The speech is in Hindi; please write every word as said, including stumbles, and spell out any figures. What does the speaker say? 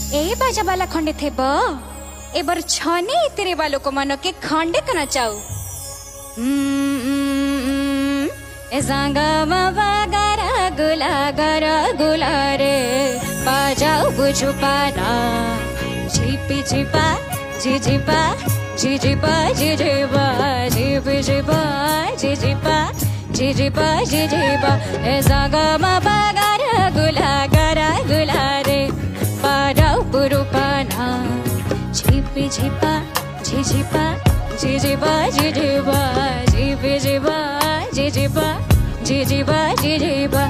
ए बाजा वाला खंडे थे बा ए बार छाने तेरे वालों को मानो के खंडे करना चाहू ए सांगा मावा गारा गुला गारा गुला रे बाजाओ बुझु पाना झिपी झिपा झिझिपा झिझिपा झिझिपा झिपी झिपा झिझिपा झिझिपा झिझिपा ए सांगा मावा गारा गुला गारा गुला रे बाजाओ बुझु पाना झिपी झिपा झिझिपा झिझिपा झिझिपा झिपी झिपा झिझिपा झिझिपा झिझिपा